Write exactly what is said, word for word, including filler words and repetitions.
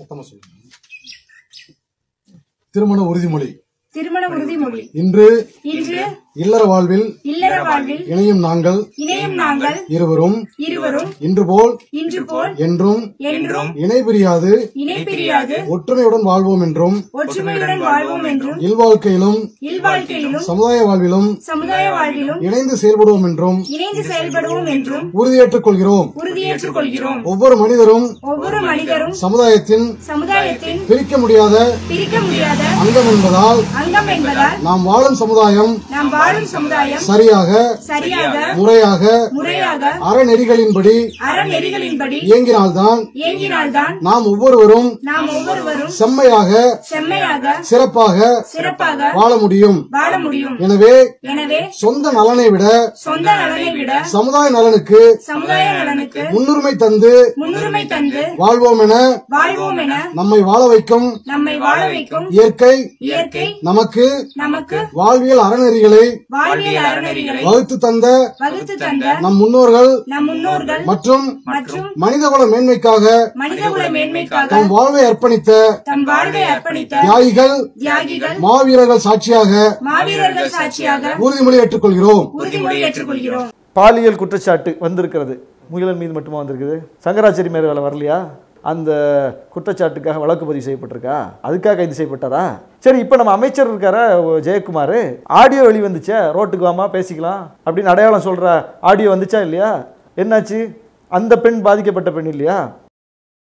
சத்தமா சொல்லுங்க. திருமண உறுதிமொழி. திருமண உறுதிமொழி. இன்று இன்று இல்லற வாழ்வில் இல்லற வாழ்வில் இணையும் நாங்கள் இணையும் நாங்கள் இருவரும் இருவரும் இன்று போல் இன்று போல் என்றும் என்றும் இணை பிரியாது இணை பிரியாது ஒற்றுமையுடன் வாழ்வோம் என்றும் ஒற்றுமையுடன் வாழ்வோம் என்றும் இல்வாழ்க்கையிலும் இல்வாழ்க்கையிலும் சமுதாய வாழ்விலும் சமுதாய வாழ்விலும் இணைந்து செயல்படுவோம் என்றும் இணைந்து செயல்படுவோம் என்றும் உறுதியேற்றுக் கொள்கிறோம். உறுதியேற்றுக் கொள்கிறோம். ஒவ்வொரு மனிதரும் ஒவ்வொரு மனிதரும் சமுதாயத்தின் சமுதாயத்தின் பிரிக்க முடியாத பிரிக்க முடியாத அங்கம் என்பதால் அங்கம் என்பதால் நாம் வாழும் சமுதாயம் நாம் வாழும் சமுதாயம் சரியாக சரியாக முறையாக முறையாக அறநெறிகளின்படி அறநெறிகளின்படி இயங்கினால்தான் இயங்கினால்தான் நாம் ஒவ்வொருவரும் நாம் ஒவ்வொருவரும் செம்மையாக செம்மையாக சிறப்பாக சிறப்பாக வாழ முடியும். வாழ முடியும். எனவே எனவே சொந்த நலனை விட சொந்த நலனை விட சமுதாய நலனுக்கு சமுதாய நலனுக்கு முன்னுரிமை தந்து முன்னுரிமை தந்து வாழ்வோம் என வாழ்வோம் என நம்மை வாழ வைக்கும் நம்மை வாழ வைக்கும் இயற்கை இயற்கை நமக்கு நமக்கு வாழ்வியல் அறநெறிகளை வாழ்வியல் அறநெறிகளை வகுத்து தந்த வகுத்து தந்த நம் முன்னோர்கள் நம் முன்னோர்கள் மற்றும் மற்றும் மனிதகுல மேன்மைக்காக மனிதகுல மேன்மைக்காக தம் வாழ்வை அர்ப்பணித்த தம் வாழ்வை அர்ப்பணித்த தியாகிகள் தியாகிகள் மாவீரர்கள் சாட்சியாக மாவீரர்கள் சாட்சியாக உறுதிமொழி ஏற்றுக்கொள்கிறோம். உறுதிமொழி ஏற்றுக்கொள்கிறோம். பாலியல் குற்றச்சாட்டு வந்திருக்கிறது. முகிலன் மீது மட்டுமா வந்திருக்குது? சங்கராச்சாரி மேல வரலையா? அந்த குற்றச்சாட்டுக்காக வழக்கு பதிவு செய்யப்பட்டிருக்கா? அதுக்காக கைது செய்யப்பட்டாரா? சரி, இப்போ நம்ம அமைச்சர் இருக்கார ஜெயக்குமார், ஆடியோ வெளி வந்துச்சா, ரோட்டுக்கு வாமா பேசிக்கலாம் அப்படின்னு அடையாளம் சொல்ற ஆடியோ வந்துச்சா இல்லையா? என்னாச்சு? அந்த பெண் பாதிக்கப்பட்ட பெண் இல்லையா?